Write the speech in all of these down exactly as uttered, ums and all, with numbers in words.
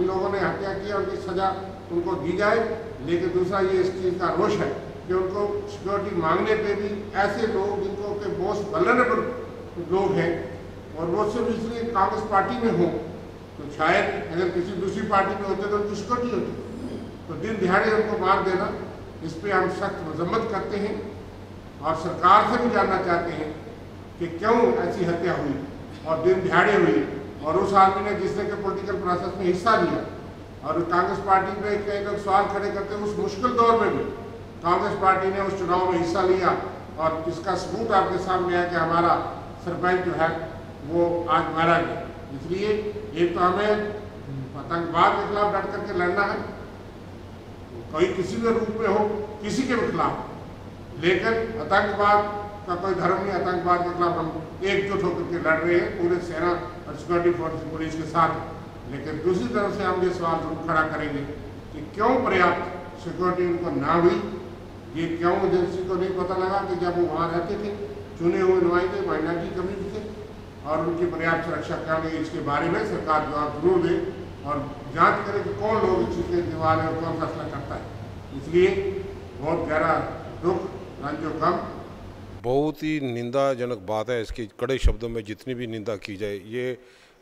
लोगों ने हत्या की उनकी सजा उनको दी जाए, लेकिन दूसरा ये इस चीज़ का रोष है कि उनको सिक्योरिटी मांगने पे भी ऐसे लोग जिनको के मोस्ट वल्नरेबल लोग हैं और वो सिर्फ इसलिए कांग्रेस पार्टी में हों, तो शायद अगर किसी दूसरी पार्टी में होते तो उनकी सिक्योरिटी होती, तो दिन दिहाड़े उनको मार देना, इस पर हम सख्त मजम्मत करते हैं और सरकार से भी जानना चाहते हैं कि क्यों ऐसी हत्या हुई और दिन दिहाड़े हुई, और उस आदमी ने जिसने के पॉलिटिकल प्रोसेस में हिस्सा लिया। और कांग्रेस पार्टी पे कई लोग सवाल खड़े करते हैं, उस मुश्किल दौर में भी कांग्रेस पार्टी ने उस चुनाव में हिस्सा लिया और इसका सबूत आपके सामने है कि हमारा सरपंच जो है वो आज मारा गया। इसलिए एक तो हमें आतंकवाद के खिलाफ डट करके लड़ना है, कोई किसी भी रूप में हो, किसी के भी खिलाफ, लेकिन आतंकवाद का कोई धर्म नहीं। आतंकवाद के खिलाफ हम एकजुट होकर के लड़ रहे हैं पूरे सेना और सिक्योरिटी फोर्स पुलिस के साथ। लेकिन दूसरी तरफ से हम ये सवाल जरूर खड़ा करेंगे कि क्यों पर्याप्त सिक्योरिटी उनको ना हुई, ये क्यों एजेंसी को नहीं पता लगा कि जब वो वहाँ रहते थे, चुने हुए नुमाइंदे माइनॉरिटी कम्युनिटी थे, और उनकी पर्याप्त सुरक्षा क्या नहीं, इसके बारे में सरकार जवाब जरूर दे और जांच करे कि कौन लोग इस चीज़ के दीवार है और कौन फैसला करता है। इसलिए बहुत गहरा दुख, रंजो गम। बहुत ही निंदाजनक बात है, इसकी कड़े शब्दों में जितनी भी निंदा की जाए, ये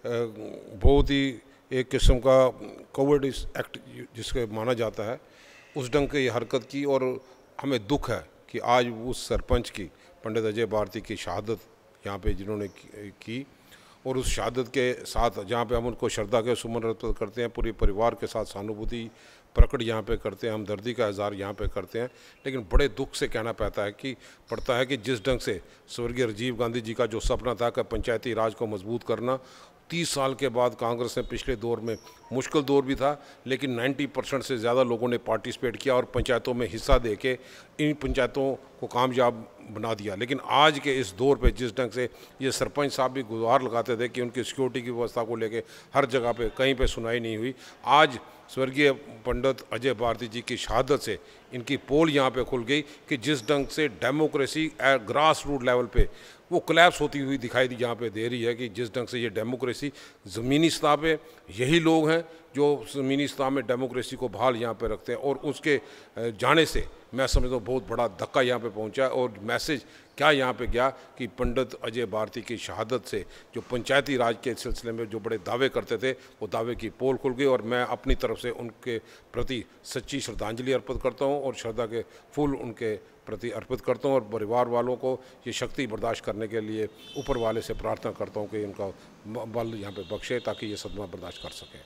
बहुत ही एक किस्म का कोवर्डिस एक्ट जिसके माना जाता है, उस ढंग की हरकत की। और हमें दुख है कि आज उस सरपंच की, पंडित अजय भारती की शहादत यहाँ पे जिन्होंने की, और उस शहादत के साथ जहाँ पे हम उनको श्रद्धा के सुमन अर्पित करते हैं, पूरे परिवार के साथ सहानुभूति प्रकट यहाँ पे करते हैं, हमदर्दी का इजहार यहाँ पे करते हैं। लेकिन बड़े दुख से कहना पड़ता है कि पड़ता है कि जिस ढंग से स्वर्गीय राजीव गांधी जी का जो सपना था कि पंचायती राज को मजबूत करना, तीस साल के बाद कांग्रेस ने पिछले दौर में, मुश्किल दौर भी था, लेकिन नब्बे परसेंट से ज़्यादा लोगों ने पार्टिसिपेट किया और पंचायतों में हिस्सा दे के इन पंचायतों को कामयाब बना दिया। लेकिन आज के इस दौर पे जिस ढंग से ये सरपंच साहब भी गुहार लगाते थे कि उनकी सिक्योरिटी की व्यवस्था को लेके हर जगह पे कहीं पे सुनाई नहीं हुई, आज स्वर्गीय पंडित अजय भारती जी की शहादत से इनकी पोल यहाँ पे खुल गई कि जिस ढंग से डेमोक्रेसी ग्रास रूट लेवल पे वो कोलैप्स होती हुई दिखाई दी यहाँ पे दे रही है, कि जिस ढंग से ये डेमोक्रेसी ज़मीनी सतह पे, यही लोग हैं जो ज़मीनी सतह में डेमोक्रेसी को बहाल यहाँ पे रखते हैं। और उसके जाने से मैं समझता हूँ बहुत बड़ा धक्का यहाँ पे पहुँचा, और मैसेज क्या यहाँ पे गया कि पंडित अजय भारती की शहादत से जो पंचायती राज के सिलसिले में जो बड़े दावे करते थे, वो दावे की पोल खुल गई। और मैं अपनी तरफ से उनके प्रति सच्ची श्रद्धांजलि अर्पित करता हूँ और श्रद्धा के फूल उनके प्रति अर्पित करता हूँ, और परिवार वालों को ये शक्ति बर्दाश्त करने के लिए ऊपर वाले से प्रार्थना करता हूँ कि इनका बल यहाँ पे बख्शे ताकि ये सदमा बर्दाश्त कर सकें।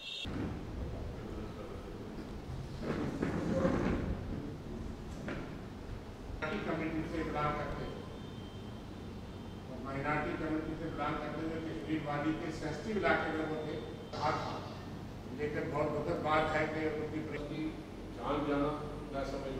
कमेटी से बिलोंग करते हैं, माइनॉरिटी कमेटी से बिलोंग करते हुए कश्मीर वादी के सेंसिटिव इलाके में वो थे, कहा था। लेकिन बहुत दुखद बात है कि उनकी जान जाना मैं समझ